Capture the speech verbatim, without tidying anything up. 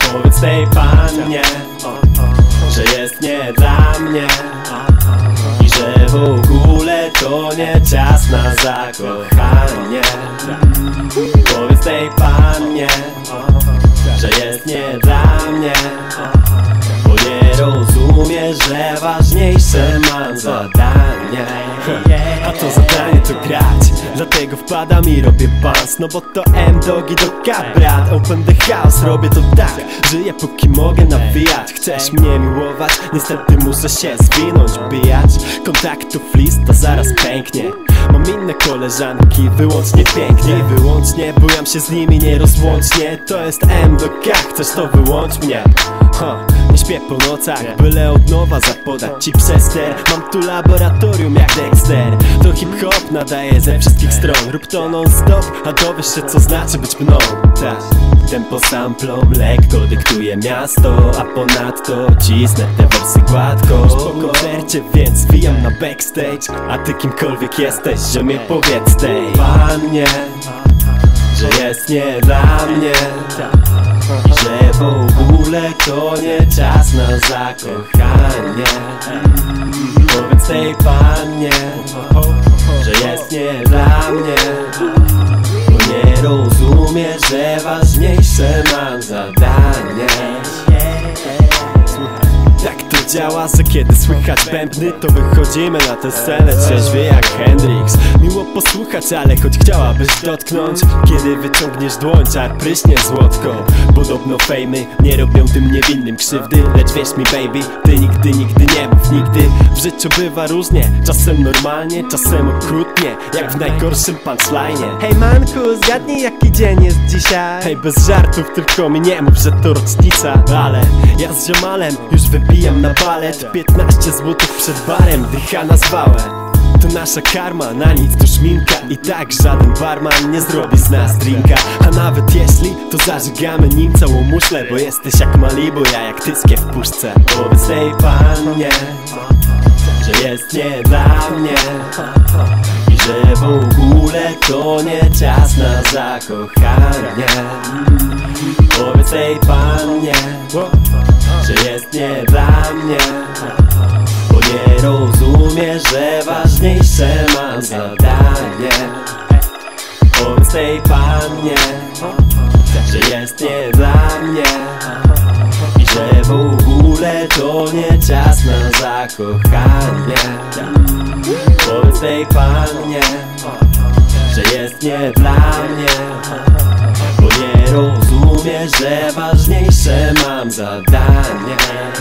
Powiedz tej pannie, że jest nie dla mnie i że w ogóle to nie czas na zakochanie. Powiedz tej pannie, że jest nie dla mnie, bo nie rozumie, że ważniejsze mam zadanie. A to zadanie to grać, dlatego wpadam i robię bans. No bo to M-Dogi do K-Brat. Open the house, robię to tak, żyję póki mogę nawijać. Chcesz mnie miłować? Niestety muszę się zwinąć, bijać. Kontaktów lista zaraz pęknie. Mam inne koleżanki, wyłącznie pięknie. Wyłącznie, bujam się z nimi nierozłącznie. To jest M do K, chcesz to wyłącz mnie. Ha, nie śpię po nocach, byle od nowa zapodać ci przester. Mam tu laboratorium jak Dexter. To hip-hop nadaje ze wszystkich stron. Rób to non-stop, a dowiesz się co znaczy być mną. Tak, tempo samplom lekko dyktuje miasto, a ponadto cisnę te wersy gładko. Po koncercie więc wijam na backstage, a ty kimkolwiek jesteś, że mnie powiedz tej pannie, że jest nie dla mnie i że w ogóle to nie czas na zakochanie. Powiedz tej pannie, że jest nie dla mnie, bo nie rozumie, że ważniejsze mam zadanie. Tak to działa, że kiedy słychać bębny, to wychodzimy na tę scenę trzeźwy jak Hendrix. Miło posłuchać, ale choć chciałabyś dotknąć, kiedy wyciągniesz dłoń, czar pryśnie złotko. Podobno fejmy nie robią tym niewinnym krzywdy, lecz wierz mi baby, ty nigdy, nigdy nie mów nigdy. W życiu bywa różnie, czasem normalnie, czasem okrutnie, jak w najgorszym punchline'ie. Hej manku, zgadnij jaki dzień jest dzisiaj. Hej, bez żartów, tylko mi nie mów, że to rocznica. Ale ja z ziomalem już wybijam na balet. Piętnaście złotych przed barem, dycha na zwałę. To nasza karma, na nic to szminka. I tak żaden barman nie zrobi z nas drinka. A nawet jeśli, to zażygamy nim całą muszlę, bo jesteś jak Malibu, ja jak tyskie w puszce. Powiedz tej pannie, że jest nie dla mnie i że w ogóle to nie czas na zakochanie. Powiedz tej pannie, że jest nie dla mnie, bo nie rozumie, że ważniejsze mam zadanie. Powiedz tej pannie, że jest nie dla mnie i że w ogóle to nie czas na zakochanie. Powiedz tej pannie, że jest nie dla mnie, bo nie rozumie, że ważniejsze mam zadanie.